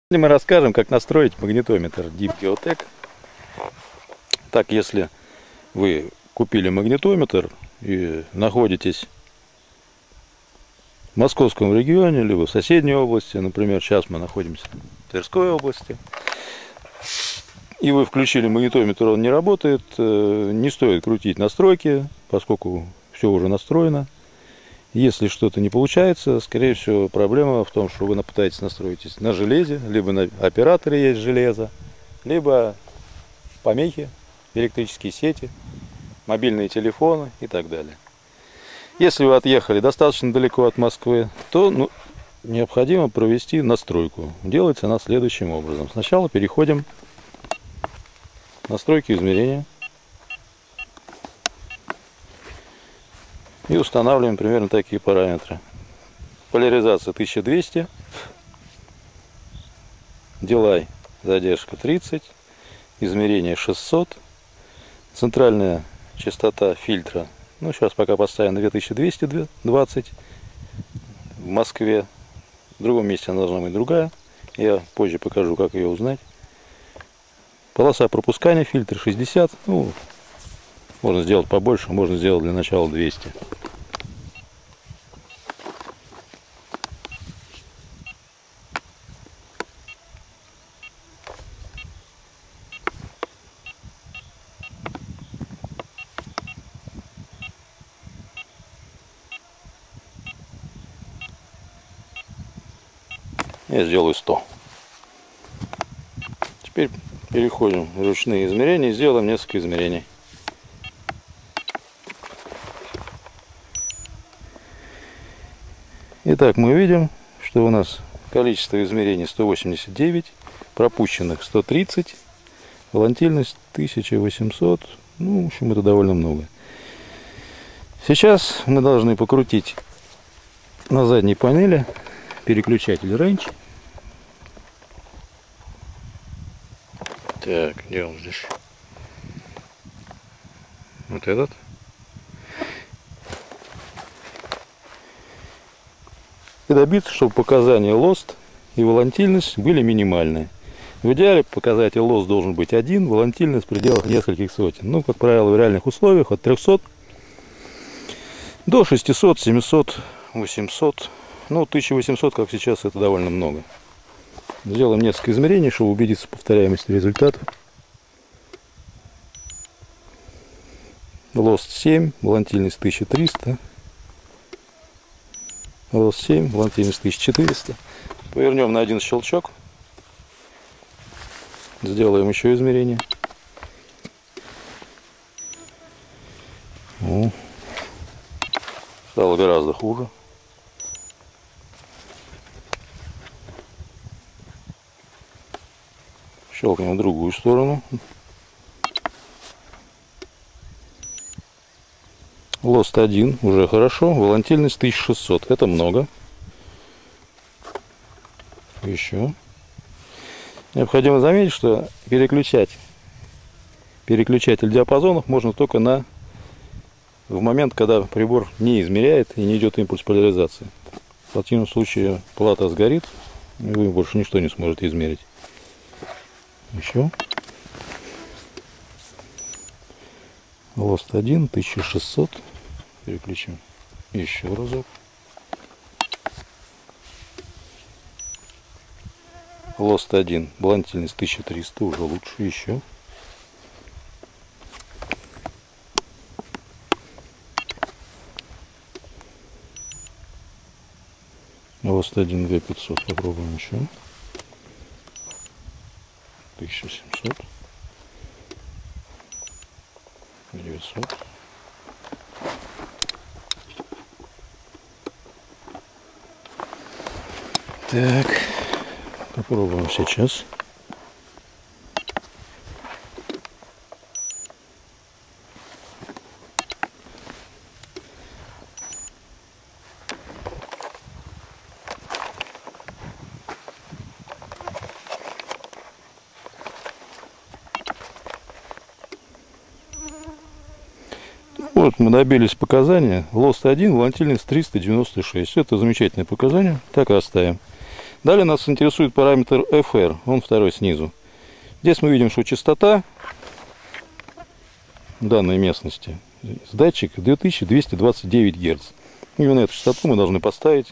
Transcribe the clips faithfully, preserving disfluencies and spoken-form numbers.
Мы расскажем, как настроить магнитометр Deep Geotech. Так, если вы купили магнитометр и находитесь в московском регионе, либо в соседней области, например, сейчас мы находимся в Тверской области, и вы включили магнитометр, он не работает, не стоит крутить настройки, поскольку все уже настроено. Если что-то не получается, скорее всего, проблема в том, что вы пытаетесь настроить на железе, либо на операторе есть железо, либо помехи, электрические сети, мобильные телефоны и так далее. Если вы отъехали достаточно далеко от Москвы, то ну, необходимо провести настройку. Делается она следующим образом. Сначала переходим в настройки измерения. И устанавливаем примерно такие параметры. Поляризация тысяча двести, дилай задержка тридцать, измерение шестьсот, центральная частота фильтра, ну сейчас пока поставим на две тысячи двести двадцать, в Москве, в другом месте она должна быть другая, я позже покажу, как ее узнать. Полоса пропускания фильтра шестьдесят, ну, можно сделать побольше, можно сделать для начала двести. Я сделаю сто. Теперь переходим в ручные измерения и сделаем несколько измерений. Итак, мы видим, что у нас количество измерений сто восемьдесят девять, пропущенных сто тридцать, волатильность тысяча восемьсот, ну, в общем, это довольно много. Сейчас мы должны покрутить на задней панели переключатель range. Так, где он здесь? Вот этот. И добиться, чтобы показания лост и волатильность были минимальные. В идеале показатель лост должен быть один, волатильность в пределах нескольких сотен. Ну, как правило, в реальных условиях от трёхсот до шестисот, семисот, восьмисот. Ну, тысяча восемьсот, как сейчас, это довольно много. Сделаем несколько измерений, чтобы убедиться в повторяемости результатов. Лост семь, волатильность тысяча триста. Лост семь, волатильность тысяча четыреста. Повернем на один щелчок. Сделаем еще измерение. О, стало гораздо хуже. Щелкнем в другую сторону. Лост один, уже хорошо. Волатильность тысяча шестьсот. Это много. Еще. Необходимо заметить, что переключать переключатель диапазонов можно только на в момент, когда прибор не измеряет и не идет импульс поляризации. В противном случае плата сгорит, и вы больше ничто не сможете измерить. Еще. Лост один, тысяча шестьсот. Переключим еще разок. Лост один, волатильность тысяча триста, уже лучше. Еще. Лост один, две тысячи пятьсот. Попробуем еще. тысяча семьсот. девятьсот. Так, попробуем сейчас. Вот мы добились показания. Лост один, волатильность триста девяносто шесть. Это замечательное показание. Так и оставим. Далее нас интересует параметр эф эр, он второй снизу. Здесь мы видим, что частота данной местности с датчика две тысячи двести двадцать девять герц. Именно эту частоту мы должны поставить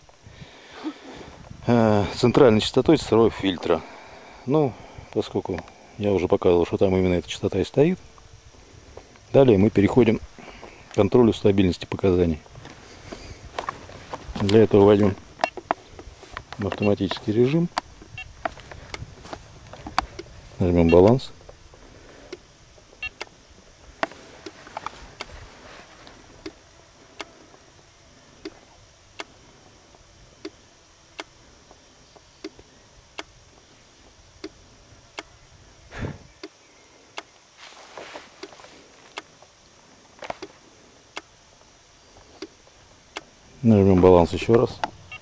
э, центральной частотой цифрового фильтра. Ну, поскольку я уже показывал, что там именно эта частота и стоит, далее мы переходим к контролю стабильности показаний. Для этого войдем в автоматический режим, нажмем баланс. Нажмем баланс еще раз.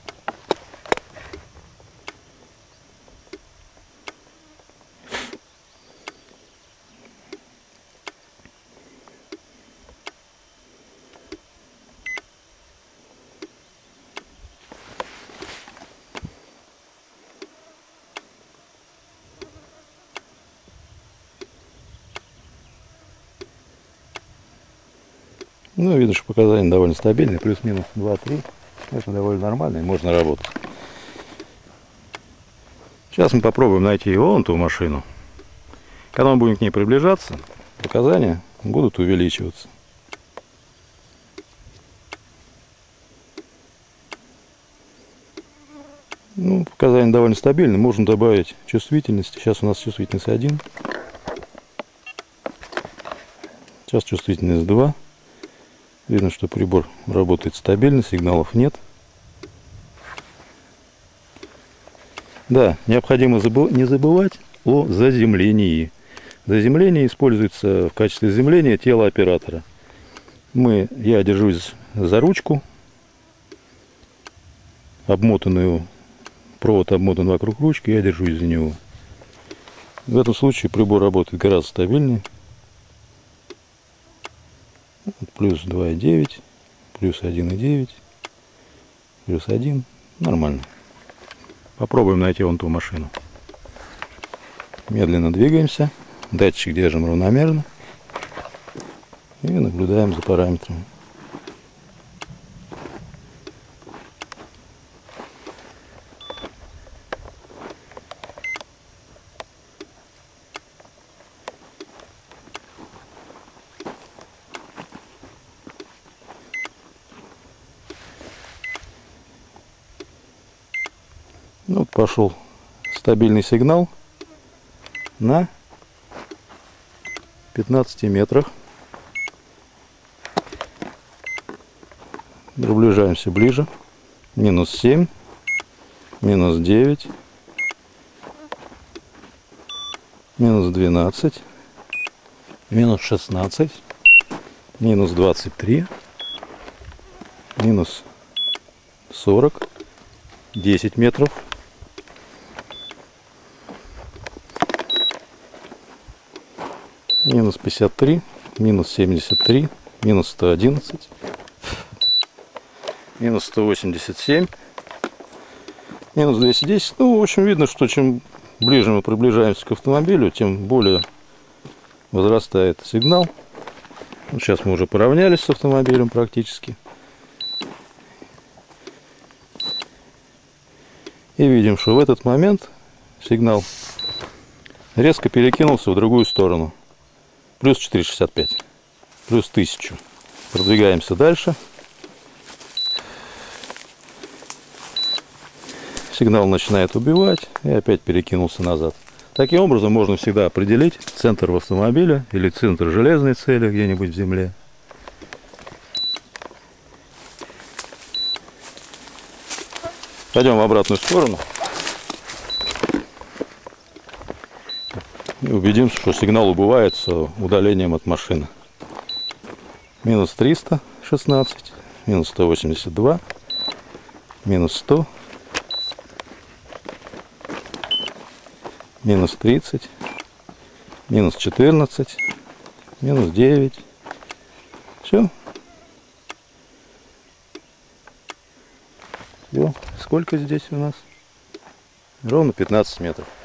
Ну, видно, что показания довольно стабильные, плюс-минус два-три. Это довольно нормально, и можно работать. Сейчас мы попробуем найти вон ту машину. Когда мы будем к ней приближаться, показания будут увеличиваться. Ну, показания довольно стабильные, можно добавить чувствительность. Сейчас у нас чувствительность один. Сейчас чувствительность два. Видно, что прибор работает стабильно, сигналов нет. Да, необходимо не забывать о заземлении. Заземление используется в качестве заземления тела оператора. Мы, я держусь за ручку, обмотанную, провод обмотан вокруг ручки, я держусь за него. В этом случае прибор работает гораздо стабильнее. Плюс два и девять, плюс один и девять, плюс один. Нормально. Попробуем найти вон ту машину. Медленно двигаемся. Датчик держим равномерно. И наблюдаем за параметрами. Ну, вот пошел стабильный сигнал на пятнадцати метрах. Приближаемся ближе. Минус семь, минус девять, минус двенадцать, минус шестнадцать, минус двадцать три, минус сорок, десять метров. Минус пятьдесят три, минус семьдесят три, минус сто одиннадцать, минус сто восемьдесят семь, минус двести десять. Ну, в общем, видно, что чем ближе мы приближаемся к автомобилю, тем более возрастает сигнал. Вот сейчас мы уже поравнялись с автомобилем практически. И видим, что в этот момент сигнал резко перекинулся в другую сторону. Плюс четыреста шестьдесят пять, плюс тысячу. Продвигаемся дальше. Сигнал начинает убивать и опять перекинулся назад. Таким образом можно всегда определить центр в автомобиле или центр железной цели где-нибудь в земле. Пойдем в обратную сторону. И убедимся, что сигнал убывается удалением от машины. Минус триста шестнадцать, минус сто восемьдесят два, минус сто, минус тридцать, минус четырнадцать, минус девять. Все. Все. Сколько здесь у нас? Ровно пятнадцать метров.